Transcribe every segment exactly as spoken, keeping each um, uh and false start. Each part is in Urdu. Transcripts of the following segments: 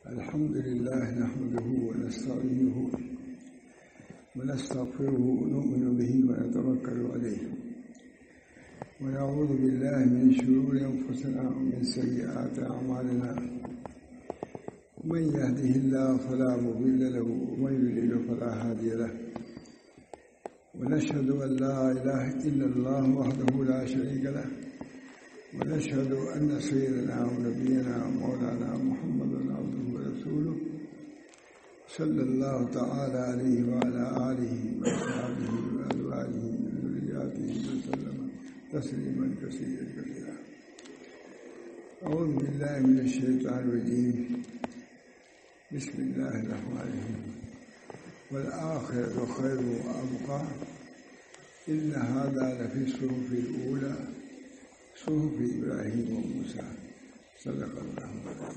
الحمد لله نحمده ونستعينه ونستغفره ونؤمن به ونتوكل عليه ونعوذ بالله من شرور أنفسنا ومن سيئات أعمالنا من يهده الله فلا مضل له ومن يضلل فلا هادي له ونشهد أن لا إله إلا الله وحده لا شريك له ونشهد أن سيدنا ونبينا مولانا محمد عبده ورسوله صلى الله تعالى عليه وعلى آله وأصحابه وأزواجه وذرياته وسلم تسليما كثيرا كثيرا. أعوذ بالله من الشيطان الرجيم. بسم الله الرحمن الرحيم. والآخرة خير وأبقى إن هذا لفي الصحف الأولى صحف ابراہیم و موسیٰ. صدق اللہ علیہ.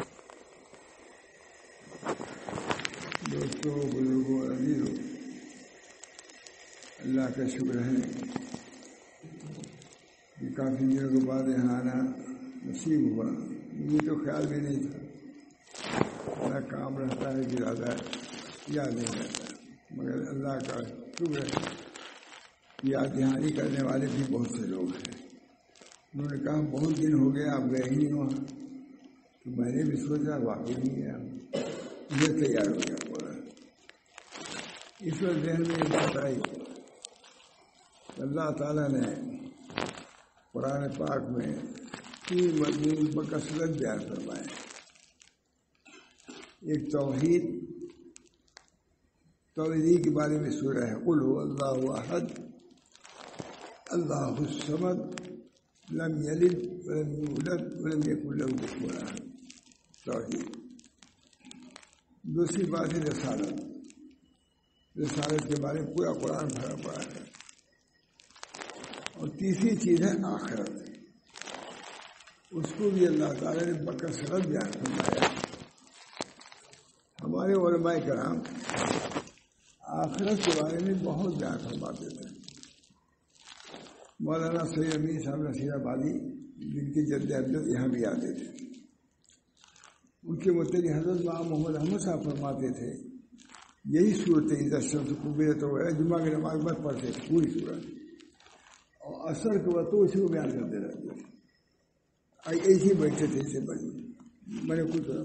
دوستو، بزرگوں، عزیزوں، اللہ کا شکر ہے کہ کافی دنوں کے بعد یہاں آنا نصیب ہوا. مجھے تو خیال بھی نہیں تھا، میرا کام رہتا ہے کہ زیادہ یاد نہیں رہتا، مگر اللہ کا شکر ہے یاد دہانی کرنے والے بھی بہت سے لوگ ہیں. انہوں نے کہا بہت دن ہو گئے آپ گئے ہی نہیں وہاں، تو میں نے بھی سوچا واقعی نہیں گیا. یہ تیار ہو گیا پورا. اس وقت ذہن میں یہ بات آئی کہ اللہ تعالیٰ نے قرآن پاک میں تین مضمون بکثرت بیان فرمائے. ایک توحید توحید کے بارے میں سورہ ہے قل هو اللہ احد اللہ الصمد لم یلد ولم یولد ولم یکن له کفوا احد. توحید. دوسری بات ہے رسالت. رسالت کے بارے میں پورا قرآن بھرا پڑا ہے. اور تیسری چیز ہے آخرت. اس کو بھی اللہ تعالیٰ نے بکثرت بیان فرمایا. ہمارے علماء کرام آخرت کے بارے میں بہت بیان فرماتے تھے. مولانا سید امین صاحب نصیر آبادی جن کے جد اجداد یہاں بھی آتے تھے، ان کے متعلق حضرت امام محمد احمد صاحب فرماتے تھے یہی صورت اذا الشمس کورت تو جمعہ کی نماز میں پڑھتے تھے پوری صورت، اور اثر کے وقت تو اسی کو بیان کرتے رہتے تھے. ایسے ہی بیٹھتے تھے اسے بڑی میں نے کچھ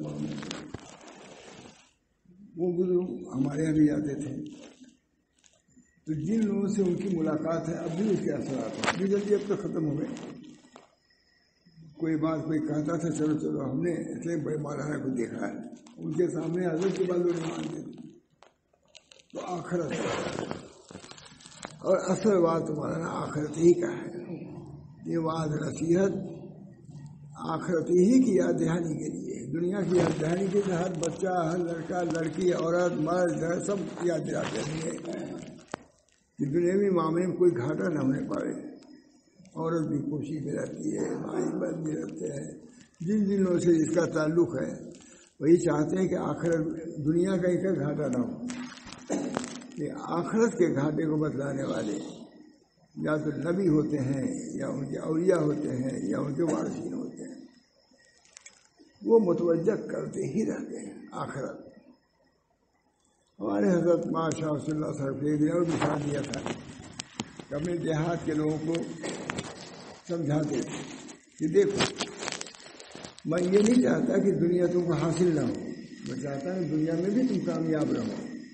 وہ گرو ہمارے یہاں بھی آتے تھے. تو جن لوگوں سے ان کی ملاقات ہے اب بھی اس کے اثرات ہیں. ابھی جلدی اب تو ختم ہو گئے. کوئی بات کوئی کہتا تھا چلو چلو ہم نے اتنے بڑے مولانا کو دیکھا ہے، ان کے سامنے حضرت کے بعد لوگ مانتے تھے. تو آخرت اور اصل بات مولانا آخرت ہی کا ہے. یہ وعظ نصیحت آخرت ہی کی یاد دہانی کے لیے. دنیا کی یاد دہانی کے لیے ہر بچہ، ہر لڑکا، لڑکی، عورت، مرد سب یاد دلاتے ہیں کہ دنیاوی معاملے میں کوئی گھاٹا نہ ہونے پائے. عورت بھی خوشی میں رہتی ہے، بھائی بہن بھی رہتے ہیں. جن جن لوگوں سے اس کا تعلق ہے وہی چاہتے ہیں کہ آخرت دنیا کا ہی کا گھاٹا نہ ہو. کہ آخرت کے گھاٹے کو بتلانے والے یا تو نبی ہوتے ہیں یا ان کے اولیاء ہوتے ہیں یا ان کے وارثین ہوتے ہیں. وہ متوجہ کرتے ہی رہتے ہیں آخرت. ہمارے حضرت ماشاء صلی اللہ علیہ وسلم ایک دن اور مثال دیا تھا کہ اپنے دیہات کے لوگوں کو سمجھاتے تھے کہ دیکھو میں یہ نہیں چاہتا کہ دنیا تم کو حاصل نہ ہو، میں چاہتا ہوں دنیا میں بھی تم کامیاب رہو.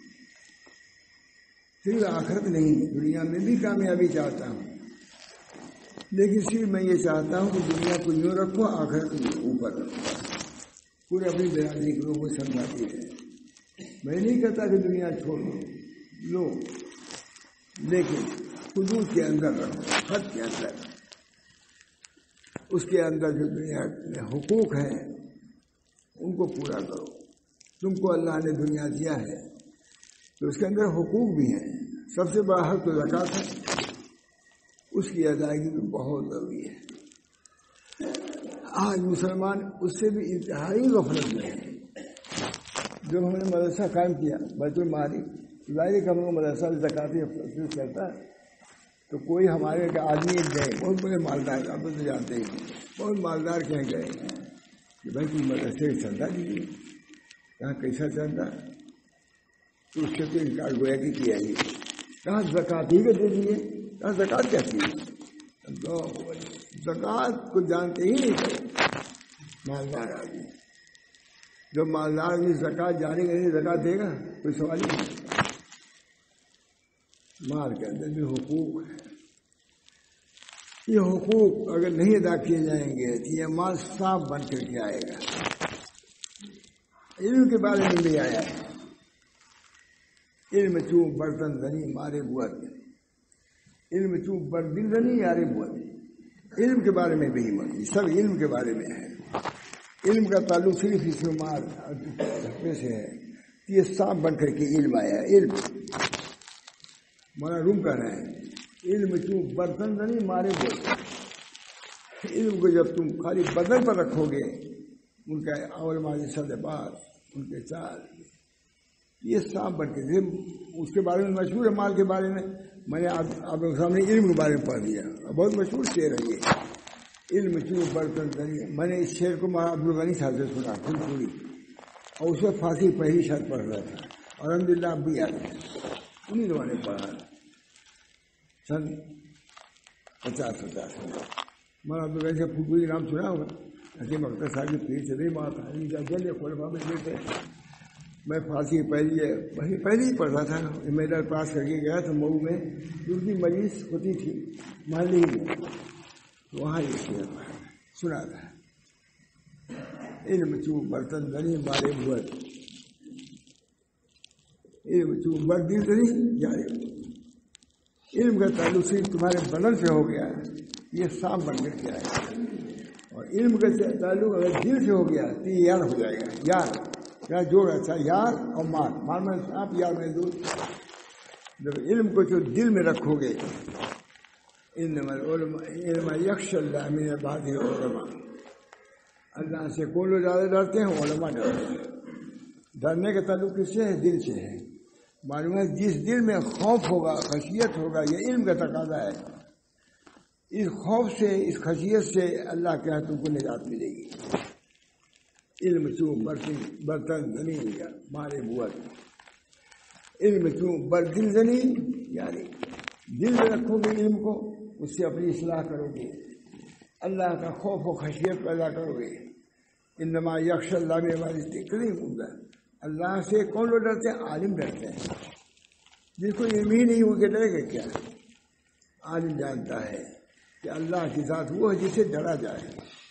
صرف آخرت نہیں، دنیا میں بھی کامیابی چاہتا ہوں، لیکن صرف میں یہ چاہتا ہوں کہ دنیا کو یوں رکھو، آخرت کو اوپر رکھو. پورے اپنی برادری کے لوگوں کو سمجھاتی ہے. میں نہیں کہتا کہ دنیا چھوڑ دو لو، لیکن حدود کے اندر رہو، حد کے اندر. اس کے اندر جو دنیا میں حقوق ہیں ان کو پورا کرو. تم کو اللہ نے دنیا دیا ہے تو اس کے اندر حقوق بھی ہیں. سب سے بڑا حق تو زکوٰۃ ہے، اس کی ادائیگی بھی بہت ضروری ہے. آج مسلمان اس سے بھی انتہائی غفلت میں ہے. جو ہم نے مدرسہ قائم کیا بیت المال، ظاہر کہ ہم لوگ مدرسہ زکوٰۃ کرتا ہے تو کوئی ہمارے آدمی گئے بہت بڑے مالدار، آپ تو جانتے ہی بہت مالدار کہیں گئے کہ بھائی کوئی مدرسے چندہ دیجیے. کہاں کیسا چلتا تو اس سے تو انکار گویا کہ کیا ہی. کہاں زکات ہی کے دے دیے. کہاں زکات کیا چیز. زکات کو جانتے ہی نہیں کرے مالدار آدمی. جو مالدار آدمی زکات جانے کے لیے زکات دے گا کوئی سوال ہی نہیں. مال کے اندر بھی حقوق ہے. یہ حقوق اگر نہیں ادا کیے جائیں گے تو یہ مال صاف بن کر کے آئے گا. علم کے بارے میں بھی آیا ہے. علم چوں برتن زنی مارے بوت. علم چوں بردن زنی یارے بوت. علم کے بارے میں بھی مانی سب علم کے بارے میں ہے. علم کا تعلق صرف اس میں مال سے ہے. یہ صاف بن کر کے علم آیا ہے. علم مولانا روم کہہ رہے ہیں علم چوں برتن زنی مارے بوت. علم کو جب تم خالی بدن پر رکھو گے ان کا اول ماضی صد بار ان کے چال یہ صاف بن کے اس کے بارے میں مشہور ہے. مال کے بارے میں میں نے آپ کے سامنے علم کے بارے میں پڑھ دیا. بہت مشہور شعر ہے یہ علم چوں برتن زنی. میں نے اس شعر کو عبدالغنی صاحب سے سنا پھر پوری اور اس وقت پھانسی پہلی شرط پڑھ رہا تھا. اور الحمد للہ اب بھی یاد ہے. انہیں لوگوں نے پڑھا سن پچاس پچاس میں عبدالغنی سے پھوپوری نام سنا ہوگا. حکیم اختر صاحب کی پیر سے نہیں بات ہے جلد خلفاء میں دیتے. میں پھانسی پہلی ہے وہی پہلے ہی پڑھتا تھا. میڈل پاس کر کے گیا تھا مئو میں ان کی مجلس ہوتی تھی محلے میں وہاں یہ شعر سنا تھا. علم چوں برتن زنی مارے بوت. علم چوں بردن زنی یارے. علم کا تعلق صرف تمہارے بدن سے ہو گیا یہ صاف بن کر کے آئے گا. اور علم کا تعلق اگر دل سے ہو گیا تو یہ یار ہو جائے گا. یار کیا جوڑ اچھا یار اور مال. مال میں آپ یار میں دور. جب علم کو جو دل میں رکھو گے علم یخش اللہ من عبادہ العلماء. اللہ سے کون لوگ زیادہ ڈرتے ہیں علماء ڈرتے ہیں. ڈرنے کا تعلق کس سے ہے؟ دل سے ہے. معلوم ہے جس دل میں خوف ہوگا خشیت ہوگا یہ علم کا تقاضا ہے. اس خوف سے اس خشیت سے اللہ کے ہاتھوں کو نجات ملے گی. علم چوں برتن برتن زنی مارے بوت. علم چوں بردن زنی یعنی دل میں رکھو گے علم کو اس سے اپنی اصلاح کرو گے. اللہ کا خوف و خشیت پیدا کرو گے. انما یخش اللہ میں کریم ہوگا. اللہ سے کون لوگ ڈرتے ہیں؟ عالم ڈرتے ہیں. جس کو علم ہی نہیں ہو کے ڈرے گا کیا. عالم جانتا ہے کہ اللہ کی ذات وہ ہے جسے ڈرا جائے.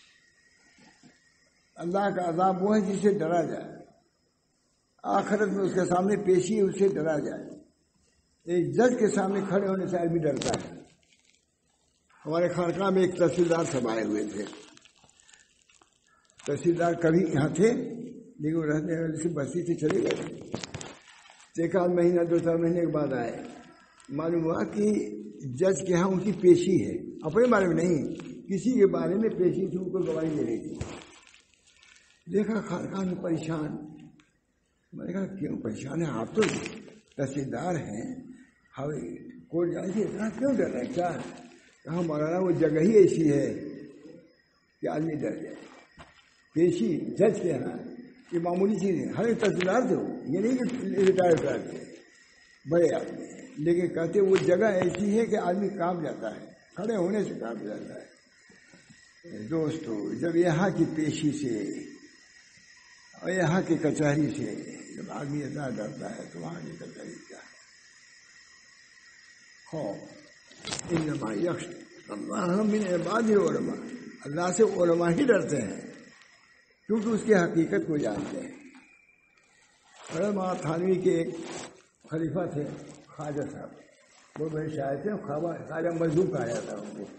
اللہ کا عذاب وہ ہے جسے ڈرا جائے. آخرت میں اس کے سامنے پیشی اس سے ڈرا جائے. ایک جج کے سامنے کھڑے ہونے سے آدمی ڈرتا ہے. ہمارے خانقاہ میں ایک تحصیلدار سب آئے ہوئے تھے. تحصیلدار کبھی یہاں تھے لیکن وہ رہنے والے سے بستی سے چلے گئے. ایک آدھ مہینہ دو چار مہینے کے بعد آئے. معلوم ہوا کہ جج کے ہاں ان کی پیشی ہے. اپنے بارے میں نہیں کسی کے بارے میں پیشی تھی. ان کو گواہی دے رہی تھی. دیکھا خانقاہ میں پریشان. میں نے کہا کیوں پریشان ہے؟ آپ تو تحصیلدار ہیں کورٹ جانے سے اتنا کیوں ڈر رہے ہیں؟ کیا کہاں مولانا وہ جگہ ہی ایسی ہے کہ آدمی ڈر جائے. پیشی جج کے یہاں یہ معمولی چیز ہے. ہر ایک تحصیلدار تھے وہ یہ نہیں کہ ریٹائر کر کے بڑے آدمی ہیں لیکن کہتے وہ جگہ ایسی ہے کہ آدمی کام جاتا ہے. کھڑے ہونے سے کام جاتا ہے. دوستو جب یہاں کی پیشی سے اور یہاں کی کچہری سے جب آدمی اتنا ڈرتا ہے تو وہاں کی کچہری کیا ہے؟ خوف. انما یخش اللہ من عبادہ العلماء. اللہ سے علماء ہی ڈرتے ہیں کیونکہ اس کی حقیقت کو جانتے ہیں. علماء تھانوی کے ایک خلیفہ تھے خواجہ صاحب. وہ بڑے شاعر تھے. خواجہ مظلوم کہا جاتا ان کو.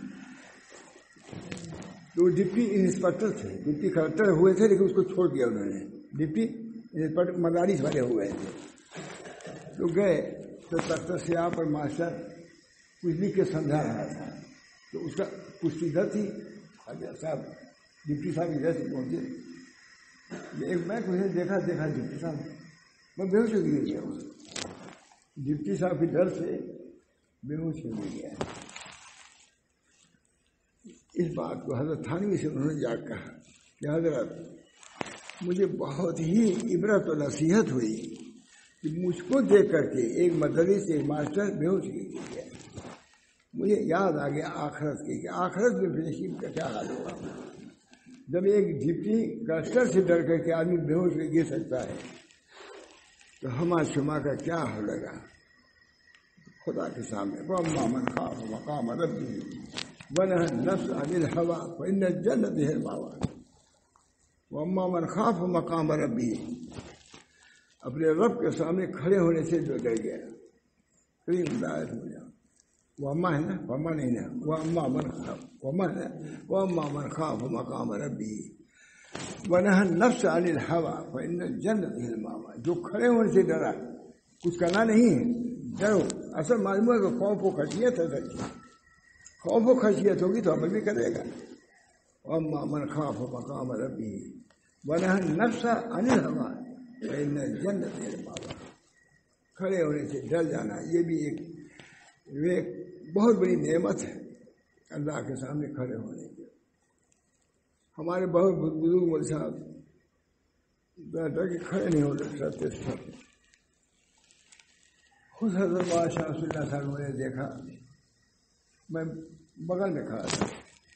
تو ڈپٹی انسپکٹر تھے. ڈپٹی کلکٹر ہوئے تھے لیکن اس کو چھوڑ دیا انہوں نے. ڈپٹی انسپکٹر مدارس والے ہوئے تھے. تو گئے تو تختہ سیاہ پر ماسٹر کچھ لکھ کے سمجھا رہا تھا. تو اس کا کچھ ادھر تھی. خواجہ صاحب ڈپٹی صاحب ادھر سے پہنچے. ایک میں کچھ دیکھا دیکھا ڈپٹی صاحب میں بے ہوش ہو گیا. ڈپٹی صاحب کے ڈر سے بے ہوش ہو گیا. اس بات کو حضرت تھانوی سے انہوں نے جا کہا کہ حضرت مجھے بہت ہی عبرت و نصیحت ہوئی کہ مجھ کو دیکھ کر کے ایک مدرس ایک ماسٹر بے ہوش گیا. مجھے یاد آ گیا آخرت کی کہ آخرت میں نصیب کا کیا حال ہوگا جب ایک ڈپٹی کلسٹر سے ڈر کر کے آدمی بے ہوش گر سکتا ہے تو ہما شما کا کیا ہو لگا خدا کے سامنے. وَأَمَّا مَنْ خَافَ مَقَامَ رَبِّهِ وَنَهَى النَّفْسَ عَنِ الْهَوَىٰ فَإِنَّ الْجَنَّةَ هِيَ الْمَأْوَىٰ. وَأَمَّا مَنْ خَافَ مَقَامَ رَبِّهِ اپنے رب کے سامنے کھڑے ہونے سے جو ڈر گیا. کئی ہدایت ہو جاؤ. وَأَمَّا ہے نا وَأَمَّا نہیں نا وَأَمَّا مَنْ خَافَ وَأَمَّا ہے وَأَمَّا مَنْ خَافَ مَقَامَ رَبِّهِ وَنَهَى النَّفْسَ عَنِ الْهَوَىٰ فَإِنَّ الْجَنَّةَ هِيَ الْمَأْوَىٰ. جو کھڑے ہونے سے ڈرا کچھ کرنا نہیں ہے ڈرو. اصل معلوم ہے کہ خوف و خشیت ہے سچی. خوف و خشیت ہوگی تو عمل بھی کرے گا. وَأَمَّا مَنْ خَافَ مَقَامَ رَبِّهِ وَنَهَى النَّفْسَ عَنِ الْهَوَىٰ فَإِنَّ الْجَنَّةَ هِيَ الْمَأْوَىٰ. کھڑے ہونے سے ڈر جانا یہ بھی ایک ایک بہت بڑی نعمت ہے اللہ کے سامنے کھڑے ہونے کی. ہمارے بہت بزرگ مول صاحب ڈر کے کھڑے نہیں ہو سکتے. خود حضرت شاہ رسول اللہ صاحب نے دیکھا میں بغل میں کھڑا تھا.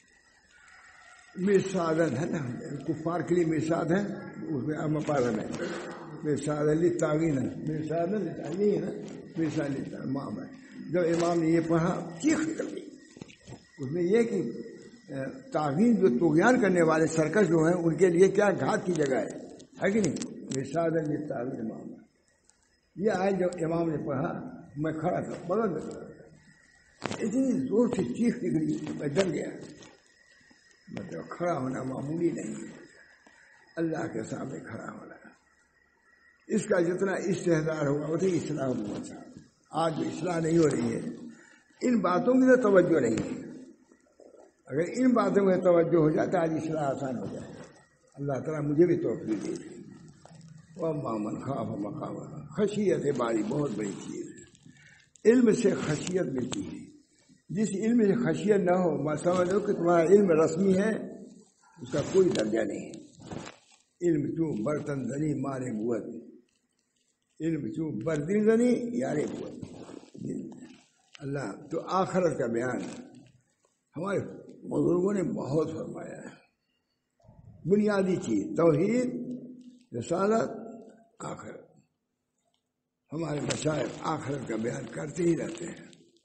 مرصادن ہے نا کفار کے لیے مرصاد ہے اس میں ام پارا میں مرصاد علی تعین ہے مرصاد علی ہے نا مرصاد علی امام ہے. جب امام نے یہ پڑھا چیخ نکل گئی. اس میں یہ کہ تعین جو طغیان کرنے والے سرکش جو ہیں ان کے لیے کیا گھات کی جگہ ہے ہے کہ نہیں. مرصاد علی تعین امام ہے. یہ آئے جب امام نے پڑھا میں کھڑا تھا بغل میں کھڑا تھا. اتنی زور سے چیخ نکلی میں ڈر گیا. مطلب کھڑا ہونا معمولی نہیں ہے اللہ کے سامنے کھڑا ہونا. اس کا جتنا استحضار ہوگا اتنی اصلاح ہوگا. آج جو اصلاح نہیں ہو رہی ہے ان باتوں کی تو توجہ نہیں ہے. اگر ان باتوں میں توجہ ہو جائے تو آج اصلاح آسان ہو جائے. اللہ تعالیٰ مجھے بھی توفیق دے دے. وَأَمَّا مَنْ خَافَ مَقَامَ خشیت باری بہت بڑی چیز ہے. علم سے خشیت ملتی ہے. جس علم سے خشیت نہ ہو میں سمجھ لو کہ تمہارا علم رسمی ہے اس کا کوئی درجہ نہیں ہے. علم تو برتن زنی مارے بوت علم تو بردن زنی یارے بوت. اللہ تو آخرت کا بیان ہمارے بزرگوں نے بہت فرمایا ہے. بنیادی چیز توحید رسالت آخرت. ہمارے مشائخ آخرت کا بیان کرتے ہی رہتے ہیں.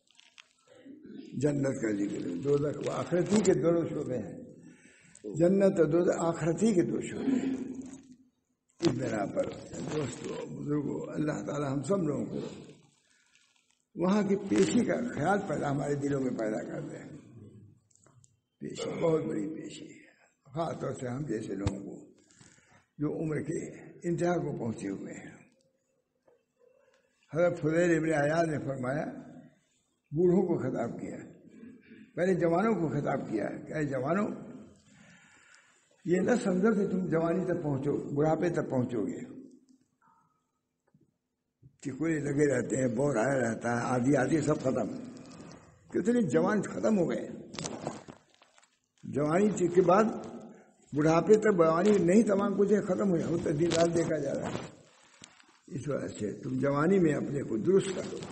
جنت کا ذکر دوزخ و آخرتی کے دو شعبے ہیں. جنت اور دوزخ آخرتی کے دو شعبے ہیں. اس بنا پر دوستو بزرگوں اللہ تعالی ہم سب لوگوں کو وہاں کی پیشی کا خیال پیدا ہمارے دلوں میں پیدا کر دیں. پیشی بہت بڑی پیشی ہے خاص طور سے ہم جیسے لوگوں کو جو عمر کے انتہا کو پہنچے ہوئے ہیں. حضرت فضیل ابن عیاض نے فرمایا بوڑھوں کو خطاب کیا پہلے جوانوں کو خطاب کیا کہ اے جوانوں یہ نہ سمجھو کہ تم جوانی تک پہنچو بڑھاپے تک پہنچو گے. ٹکوڑے لگے رہتے ہیں بور آیا رہتا ہے آدھی آدھی سب ختم. کتنے جوان ختم ہو گئے. جوانی کے بعد بڑھاپے تک جوانی نہیں تمام کچھ ختم ہو جائے تو دن رات دیکھا جا رہا ہے. اس وجہ سے تم جوانی میں اپنے کو درست کر دو.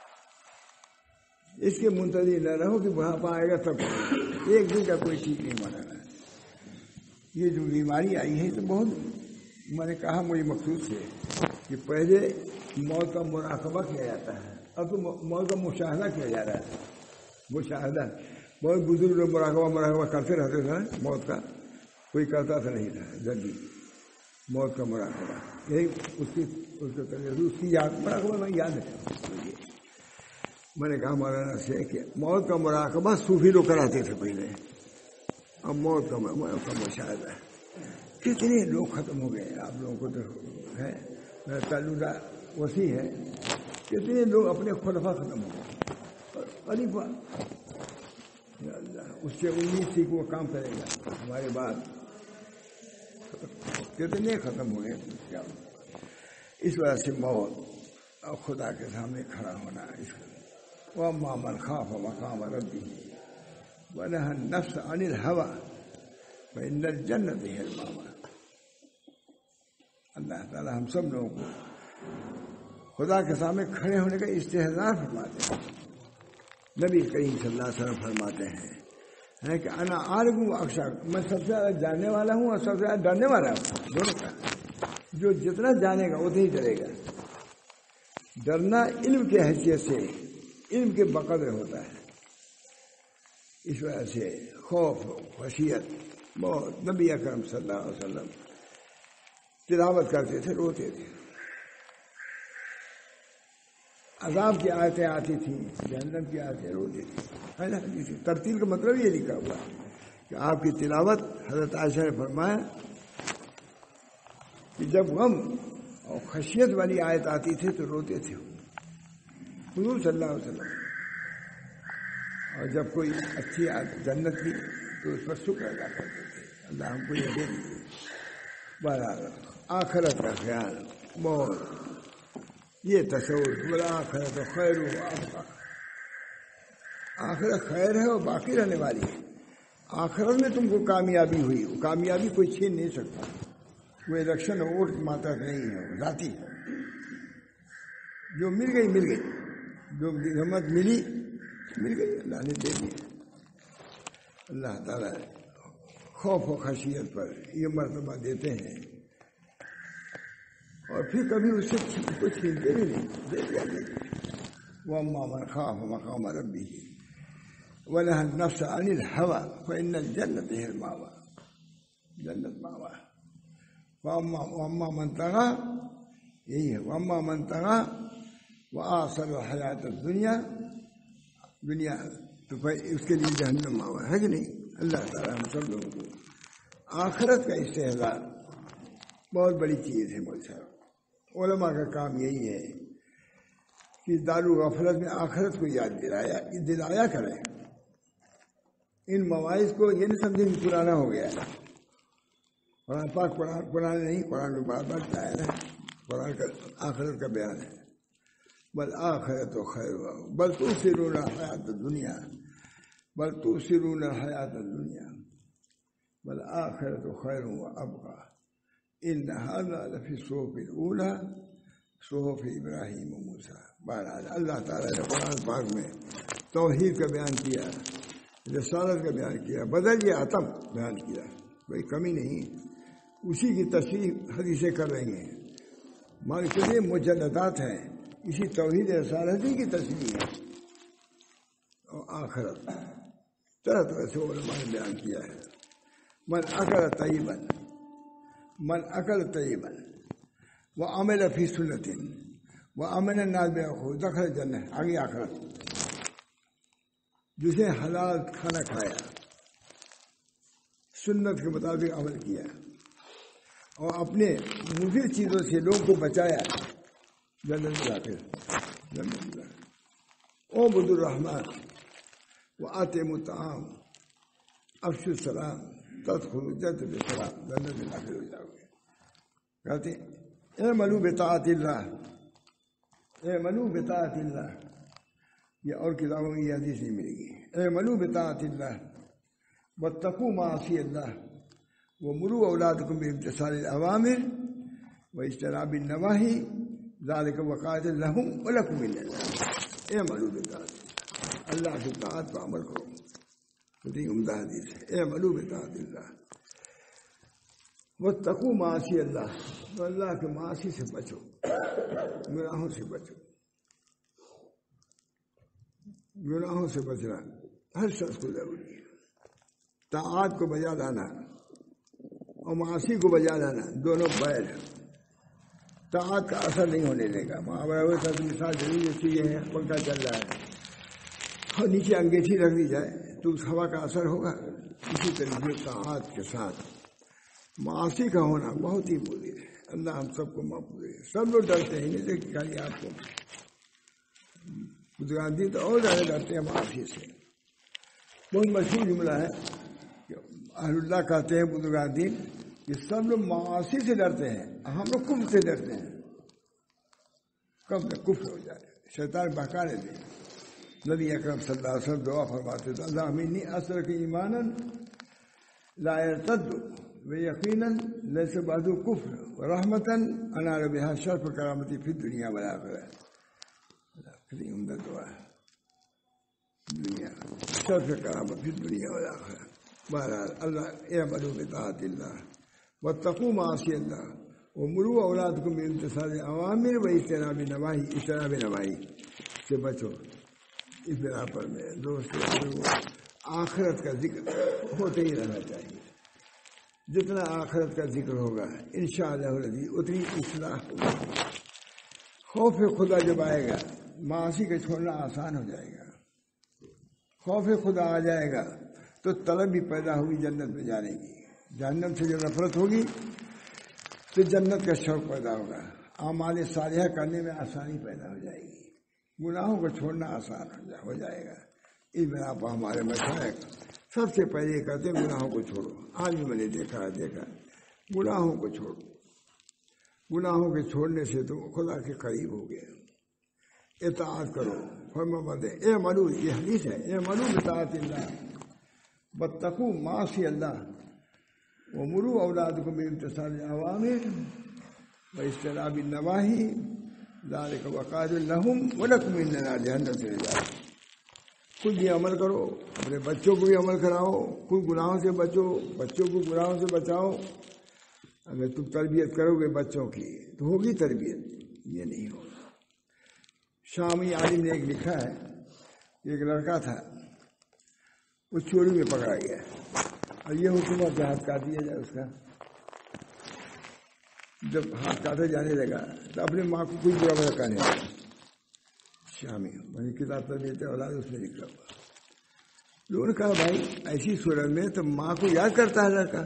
اس کے منتظر نہ رہو کہ بڑھاپا آئے گا تب ایک دن کا کوئی چیز نہیں مانا. یہ جو بیماری آئی ہے تو بہت میں نے کہا مجھے مخصوص ہے کہ پہلے موت کا مراقبہ کیا جاتا ہے اب تو موت کا مشاہدہ کیا جا رہا ہے. مشاہدہ بہت بزرگ لوگ مراقبہ مراقبہ کرتے رہتے تھے موت کا کوئی کرتا تھا نہیں تھا. جلدی موت کا مراقبہ یہی اس کی اس کو اس کی یاد مراقبہ میں یاد ہے. میں نے کہا مولانا سے کہ موت کا مراقبہ صوفی لوگ کراتے تھے پہلے. اب موت کا موت کا مشاہدہ ہے. کتنے لوگ ختم ہو گئے. آپ لوگوں کو تو ہے میرا تعلق وسیع ہے. کتنے لوگ اپنے خلفاء ختم ہو گئے. خلیفہ اس سے امید تھی کہ وہ کام کرے گا ہمارے بعد. کتنے ختم ہو گئے. اس وجہ سے موت اور خدا کے سامنے کھڑا ہونا اس کا. وَأَمَّا مَنْ خَافَ مَقَامَ رَبِّهِ وَنَهَى النَّفْسَ عَنِ الْهَوَىٰ فَإِنَّ الْجَنَّةَ هِيَ الْمَأْوَىٰ. اللہ تعالیٰ ہم سب لوگوں کو خدا کے سامنے کھڑے ہونے کا استحضار فرماتے ہیں. نبی کریم صلی اللہ علیہ وسلم فرماتے ہیں ہے کہ انا عالم و اکثر، میں سب سے زیادہ جاننے والا ہوں اور سب سے زیادہ ڈرنے والا ہوں. دونوں کا جو جتنا جانے گا اتنا ہی ڈرے گا. ڈرنا علم کی حیثیت سے علم کے بقدر ہوتا ہے. اس وجہ سے خوف خشیت بہت. نبی اکرم صلی اللہ علیہ وسلم تلاوت کرتے تھے، روتے تھے. عذاب کی آیتیں آتی تھیں، جہنم کی آیتیں روتے تھے. ہے نا؟ ترتیل کا مطلب یہ لکھا ہوا ہے کہ آپ کی تلاوت حضرت عائشہ نے فرمایا کہ جب غم اور خشیت والی آیت آتی تھی تو روتے تھے حضور صلی اللہ علیہ وسلم. اور جب کوئی اچھی جنت کی تو اس پر شکر ادا کرتے تھے. اللہ ہم کو یہ دے دیجیے. بہرحال آخرت کا خیال بہت، یہ تصور بلا آخرت خیر و ابقا. آخرت خیر ہے اور باقی رہنے والی ہے. آخرت میں تم کو کامیابی ہوئی، وہ کامیابی کوئی چھین نہیں سکتا. وہ الیکشن ووٹ ماتا نہیں ہے، وہ ذاتی ہے. جو مل گئی مل گئی، جو رحمت ملی مل گئی، اللہ نے دے دی. اللہ تعالیٰ خوف و خشیت پر یہ مرتبہ دیتے ہیں اور پھر کبھی اس سے کچھ چھینتے بھی نہیں. دے دیا دے دیا. وَأَمَّا مَنْ خَافَ مَقَامَ رَبِّهِ وَنَهَى النَّفْسَ عَنِ الْهَوَىٰ فَإِنَّ الْجَنَّةَ هِيَ الْمَأْوَىٰ. جنت ماوا. وَأَمَّا مَنْ طَغَىٰ، یہی ہے. وَأَمَّا مَنْ طَغَىٰ وَآثَرَ الْحَيَاةَ الدُّنْيَا، دنیا تو اس کے لیے جہنم ماوا ہے کہ نہیں. اللہ تعالیٰ ہم سب لوگوں کو آخرت کا استحضار بہت بڑی چیز ہے. بہت سارا علماء کا کام یہی ہے کہ دار غفلت میں آخرت کو یاد دلایا دلایا کریں. ان مواعظ کو یہ نہیں سمجھیں کہ پرانا ہو گیا ہے. قرآن پاک قرآن قرآن نہیں، قرآن میں بار بار بتایا ہے. قرآن کا آخرت کا بیان ہے. بل آخرت و خیر بل تؤثرون الحیات الدنیا بل تؤثرون الحیات الدنیا بل آخرت و خیر و ابقا ان هذا لفی الصحف الاولی صحف ابراہیم و موسیٰ. بہرحال اللہ تعالیٰ نے قرآن پاک میں توحید کا بیان کیا، رسالت کا بیان کیا، بدل یہ عتم بیان کیا، کوئی کمی نہیں. اسی کی تشریح حدیثیں کر رہی ہیں. مان چلیے مجددات ہیں، اسی توحید رسالت ہی کی تشریح ہے. اور آخرت طرح طرح سے علماء نے بیان کیا ہے. من اکل طیبا من اکل طیبا وعمل فی سنت وامن الناس بخود دخل جنہ. آگے آخرت. جس نے حلال کھانا کھایا، سنت کے مطابق عمل کیا اور اپنے مضر چیزوں سے لوگوں کو بچایا، جنت میں داخل. جنت میں داخل. اعبدوا الرحمن وآتموا الطعام افشوا السلام تدخلوا الجنة بسلام. جنت میں داخل ہو جاؤ گے. کہتے ہیں اعملوا بطاعت اللہ، اعملوا بطاعت اللہ. یہ اور کتابوں میں یہ حدیث نہیں ملے گی. اعملوا بطاعت اللہ واتقوا معاصی اللہ ومروا اولادکم بامتثال الاوامر واجتناب النواہی ذالک وقایۃ لہم ولکم من اللہ. اعملوا بطاعت اللہ، کی طاعت پر عمل کرو. بڑی عمدہ حدیث ہے. اعملوا بطاعت اللہ واتقوا معاصی اللہ، تو اللہ کے معاصی سے بچو، گناہوں سے بچو. گناہوں سے بچنا ہر شخص کو ضروری ہے. طاعات کو بجا لانا اور معاصی کو بجا لانا دونوں بیر ہیں. طاعت کا اثر نہیں ہونے دے گا. مہابرت مثال ضروری جیسی یہ ہے، پنکھا چل رہا ہے اور نیچے انگیٹھی رکھ دی جائے تو اس ہوا کا اثر ہوگا. اسی طریقے طاعات کے ساتھ معاصی کا ہونا بہت ہی بری ہے. اللہ ہم سب کو محفوظ ہے. سب لوگ ڈرتے ہیں، نہیں دیکھ کہ آپ کو گاندھی تو اور زیادہ ڈرتے ہیں معاشی سے. بہت مشہور جملہ ہے کہ اہل اللہ کہتے ہیں بزرگان کہ سب لوگ معاشی سے ڈرتے ہیں، ہم لوگ کفر سے ڈرتے ہیں. کب تک کفر ہو جائے، شیطان بہکا لیتے ہیں. نبی اکرم صلی اللہ علیہ وسلم دعا فرماتے تھے اللہ امینی اثر کے ایمانا لا یرتد وہ یقیناً لیس بعد کفر رحمتاً انار بہا شرف کرامتی فی دنیا والآخرہ. کتنی عمدہ دعا ہے. دنیا شرف کرامت فی دنیا والآخرہ. بہرحال اللہ اعملوا بطاعت اللہ واتقوا معاصی اللہ ومروا اولادکم بامتثال اوامر و اجتناب نواہی. اجتناب نواہی سے بچو. اس بنا پر میں دوستوں آخرت کا ذکر ہوتے ہی رہنا چاہیے. جتنا آخرت کا ذکر ہوگا انشاءاللہ العزیز اتنی اصلاح ہوگی. خوف خدا جب آئے گا معاصی کا چھوڑنا آسان ہو جائے گا. خوف خدا آ جائے گا تو طلب بھی پیدا ہوگی جنت میں جانے کی. جہنم سے جو نفرت ہوگی تو جنت کا شوق پیدا ہوگا. اعمال صالحہ کرنے میں آسانی پیدا ہو جائے گی. گناہوں کو چھوڑنا آسان ہو جائے گا. اس بنا پر ہمارے مشائخ سب سے پہلے کہتے ہیں گناہوں کو چھوڑو. آج بھی میں نے دیکھا ہے دیکھا گناہوں کو چھوڑو. گناہوں کے چھوڑنے سے تو خدا کے قریب ہو گئے. اطاعت کرو. فرما بندے اے ملو یہ حدیث ہے. اے ملو بطاعت اللہ واتقوا معاصی اللہ ومروا اولادکم بامتثال الاوامر واجتناب النواہی ذالک وقار لہم ولکم من نار جہنم سے نجات. خود بھی عمل کرو, اپنے بچوں کو بھی عمل کراؤ. خود گناہوں سے بچو, بچوں کو گناہوں سے بچاؤ. اگر تم تربیت کرو گے بچوں کی تو ہوگی تربیت. یہ نہیں ہوگا. شامی عالم نے ایک لکھا ہے ایک لڑکا تھا وہ چوری میں پکڑا گیا اور یہ حکومت ہاتھ کاٹ دیا جائے اس کا. جب ہاتھ کاٹے جانے لگا تو اپنی ماں کو کوئی برا بھلا کہنے لگا. شامی وہی کتاب تربیت اولاد اس میں لکھا ہوا. لوگوں نے کہا بھائی ایسی صورت میں تو ماں کو یاد کرتا ہے لڑکا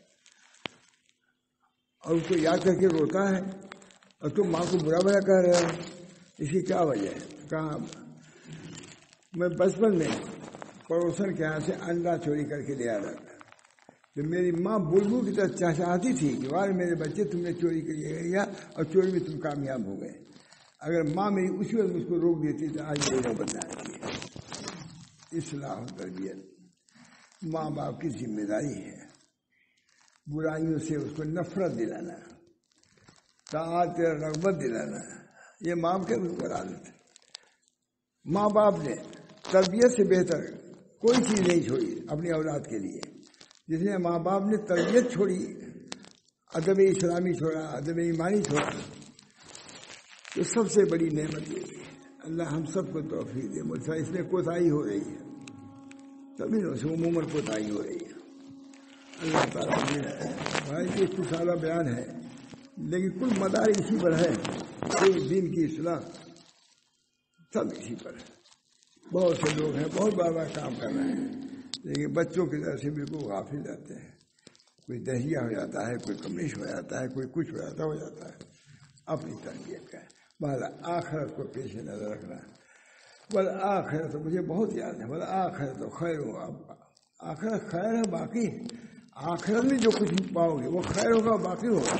اور اس کو یاد کر کے روتا ہے اور تم ماں کو برا بھلا کہہ رہے ہو. اس کی کیا وجہ ہے؟ کہا میں بچپن میں پڑوسن کے یہاں سے انڈا چوری کر کے لے آ رہا تھا تو میری ماں بلبل کی طرح چہچہاتی تھی کہ واہ میرے بچے تم نے چوری کر لیا اور چوری میں تم کامیاب ہو گئے. اگر ماں میری اسی وقت مجھ کو روک دیتی تو آج میرا بدلا ہے. اصلاح و تربیت ماں باپ کی ذمہ داری ہے. برائیوں سے اس کو نفرت دلانا, طاعت رغبت دلانا, یہ ماں کے اوپر عادت ہے. ماں باپ نے تربیت سے بہتر کوئی چیز نہیں چھوڑی اپنی اولاد کے لیے. جس نے ماں باپ نے تربیت چھوڑی, ادب اسلامی چھوڑا, ادب ایمانی چھوڑا, تو سب سے بڑی نعمت یہ ہے. اللہ ہم سب کو توفیق دے. مجھے اس میں کوتاہی ہو رہی ہے, سبھی لوگوں سے عموماً کوتاہی ہو رہی ہے. اللہ تعالیٰ بھائی کی سالہ بیان ہے لیکن کل مدار اسی پر ہے. کوئی دین کی اصلاح سب اسی پر ہے. بہت سے لوگ ہیں بہت بار بار کام کر رہے ہیں لیکن بچوں کی طرف سے بالکل غافل رہتے ہیں. کوئی دہیہ ہو جاتا ہے, کوئی کمش ہو جاتا ہے, کوئی کچھ ہو جاتا ہو جاتا ہے. اپنی تربیت کا ہے. بہت آخرت کو پیش نظر رکھنا. بل آخرت مجھے بہت یاد ہے. بل آخرت تو خیر ہو. آخرت خیر ہے, باقی آخرت میں جو کچھ پاؤ گے وہ خیر ہوگا, باقی ہوگا.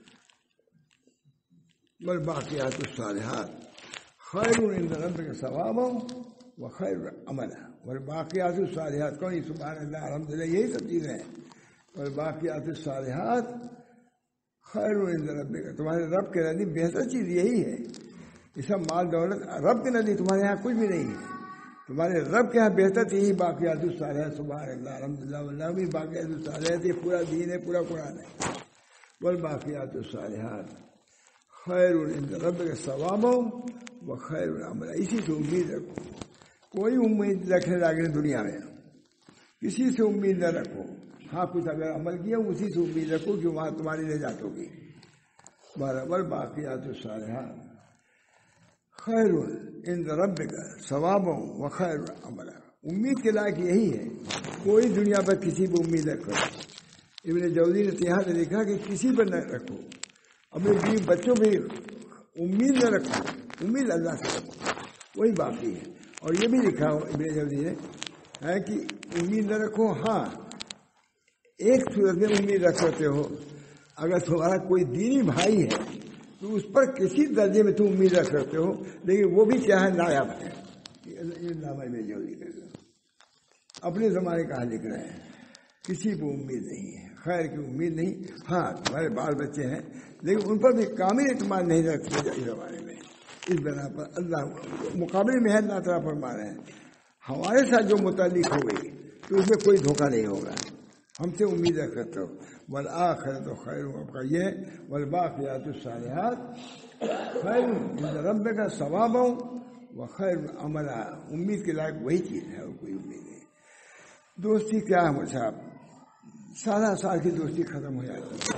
بل باقیات الصالحات خیر عند ربک ثوابا و خیر عملا. بل باقیات الصالحات کون؟ سبحان اللہ الحمدللہ یہی سب چیزیں ہیں. بل باقیات الصالحات خیر عند ربک, تمہارے رب کے نزدیک بہتر چیز یہی ہے. یہ سب مال دولت رب کے نزدیک تمہارے یہاں کچھ بھی نہیں ہے. تمہارے رب کے یہاں بہتر یہی باقیات الصالحات. سبحان اللہ الحمدللہ واللہ بھی باقیات الصالحات. یہ پورا دین ہے, پورا قرآن ہے. بل باقیات الصالحات خیر عند ربک ثوابا و خیر عملا. اسی سے امید رکھو. کوئی امید رکھنے لگے دنیا میں کسی سے امید نہ رکھو. ہاں کچھ اگر عمل کیا اسی سے امید رکھو کہ وہاں تمہاری نجات ہوگی. برابر باقیات الصالحات خیر عند ربک ثوابا و خیر عملا. امید کے لائق یہی ہے. کوئی دنیا پر کسی پر امید رکھو. ابن جوزی نے یہاں سے لکھا کہ کسی پر نہ رکھو. اپنے بیوی بچوں پہ امید نہ رکھو, امید اللہ سے رکھو, وہی باقی ہے. اور یہ بھی لکھا ہو ابن جوزی نے ہے کہ امید نہ رکھو. ہاں ایک صورت میں امید رکھ سکتے ہو, اگر تمہارا کوئی دینی بھائی ہے تو اس پر کسی درجے میں تم امید رکھ سکتے ہو, لیکن وہ بھی کیا ہے, نایاب ہے. ابن جوزی اپنے زمانے کا لکھ رہے ہیں. کسی کو امید نہیں ہے. خیر کی امید نہیں. ہاں تمہارے بال بچے ہیں لیکن ان پر بھی کامل اعتماد نہیں رکھتے اس زمانے میں. اس بنا پر اللہ مقابلے میں ہے اللہ تعالیٰ فرما رہے ہیں ہمارے ساتھ جو متعلق ہو گئی تو اس میں کوئی دھوکہ نہیں ہوگا. ہم سے امید رکھتے ہو. والآخرۃ خیر آپ کا یہ والباقیات الصالحات خیر عند ربک ثوابا وخیر عملا. امید کے لائق وہی چیز ہے اور کوئی امید نہیں. دوستی کیا ہے مجھے صاحب سارا سال کی دوستی ختم ہو جاتی ہے.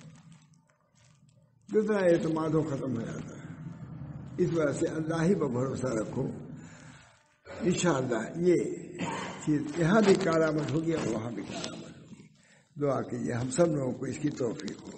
جتنا اعتماد ہو ختم ہو جاتا ہے. اس وجہ سے اللہ ہی پر بھروسہ رکھو. انشاءاللہ یہ چیز یہاں بھی کارآمد ہوگی اور وہاں بھی کارآمد ہوگی. دعا کیجیے ہم سب لوگوں کو اس کی توفیق ہو.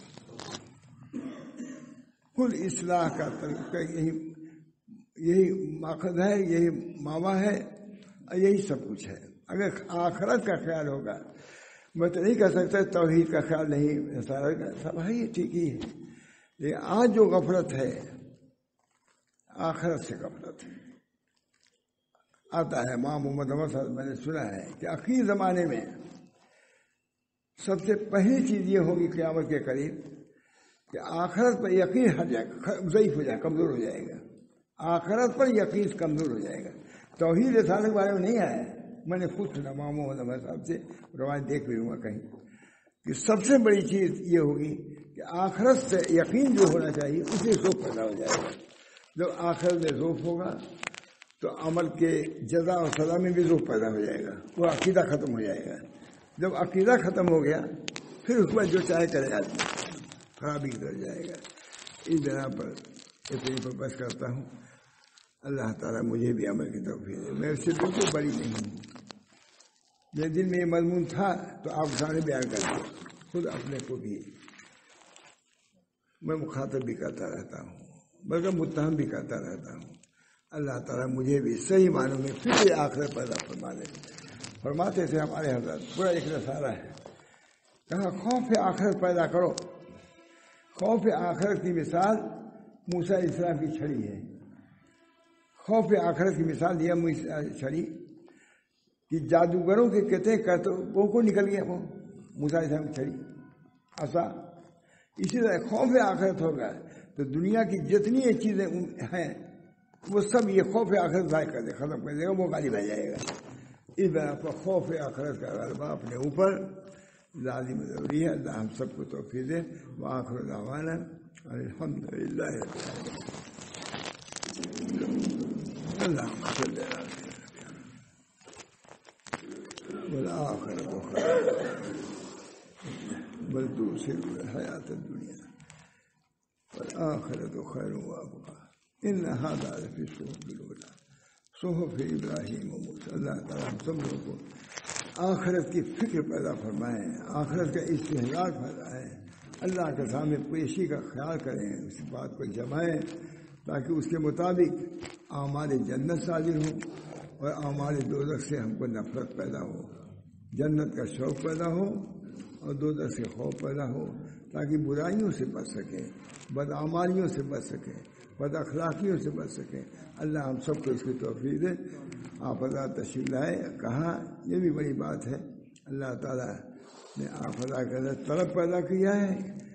کل اصلاح کا طریقہ یہی یہی ماخذ ہے, یہی ماوا ہے اور یہی سب کچھ ہے. اگر آخرت کا خیال ہوگا میں تو نہیں کہہ سکتا توحید کا خیال نہیں سارا کا سب ہے یہ ٹھیک ہی ہے. لیکن آج جو غفلت ہے آخرت سے غفلت ہے. آتا ہے امام محمد عمر صاحب میں نے سنا ہے کہ آخری زمانے میں سب سے پہلی چیز یہ ہوگی قیامت کے قریب کہ آخرت پر یقین ہٹ جائے گا, ضعیف ہو جائے کمزور ہو جائے گا. آخرت پر یقین کمزور ہو جائے گا. توحید رسالت کے بارے میں نہیں آیا ہے. میں نے خود سنا امام محمد عمر صاحب سے روایت دیکھ بھی ہوں گا کہیں کہ سب سے بڑی چیز یہ ہوگی کہ آخرت سے یقین جو ہونا چاہیے اسے ذوق پیدا ہو جائے گا. جب آخرت میں ذوق ہوگا تو عمل کے جزا اور سزا میں بھی ذوق پیدا ہو جائے گا. وہ عقیدہ ختم ہو جائے گا. جب عقیدہ ختم ہو گیا پھر اس میں جو چاہے کرے آدمی خرابی کی طرف جائے گا. اس بنا پر اتنی پر بس کرتا ہوں. اللہ تعالیٰ مجھے بھی عمل کی توفیق دے. میں اس سے بالکل بڑی نہیں ہوں. میرے دل میں یہ مضمون تھا تو آپ سامنے بیان کر دیا. خود اپنے کو بھی میں مخاطب بھی کرتا رہتا ہوں بلکہ متہم بھی کرتا رہتا ہوں. اللہ تعالیٰ مجھے بھی صحیح معنوں میں فکر آخرت پیدا فرما دے. فرماتے تھے ہمارے حضرت پورا ایک رسالہ ہے کہا خوف آخرت پیدا کرو. خوف آخرت کی مثال موسیٰ علیہ السلام کی چھڑی ہے. خوف آخرت کی مثال دیا چھڑی کہ جادوگروں کے کہتے ہیں کہتے وہ کو نکل گیا وہ موسیٰ علیہ السلام کی چھڑی آسا. اسی طرح خوف آخرت ہوگا تو دنیا کی جتنی یہ چیزیں ہیں وہ سب یہ خوف آخرت ضائع کر دے ختم کر دے گا. وہ غالب آ جائے گا. اس بنا پر خوف آخرت کا غلبہ اپنے اوپر لازم ضروری ہے. اللہ ہم سب کو توفیق دے. وآخر دعوانا الحمد للہ رب العالمین. اللہم صلی علی والآخرۃ خیر بل تؤثرون الحیاۃ الدنیا والآخرۃ خیر وابقیٰ ان ھذا لفی الصحف الاولیٰ صحف ابراہیم و موسیٰ. اللہ تعالیٰ ہم سب لوگوں کو آخرت کی فکر پیدا فرمائیں, آخرت کا استحضار فرمائیں, اللہ کے سامنے پیشی کا خیال کریں, اس بات کو جمائیں تاکہ اس کے مطابق اعمال جنت صادر ہوں اور اعمال دوزخ سے ہم کو نفرت پیدا ہو, جنت کا شوق پیدا ہو اور دوزخ سے خوف پیدا ہو تاکہ برائیوں سے بچ سکیں, بدعمالیوں سے بچ سکیں, بد اخلاقیوں سے بچ سکیں. اللہ ہم سب کو اس کی توفیق دے. آپ حضرات تشریف لائے کہا یہ بھی بڑی بات ہے. اللہ تعالیٰ نے آپ حضرات کے اندر طلب پیدا کیا ہے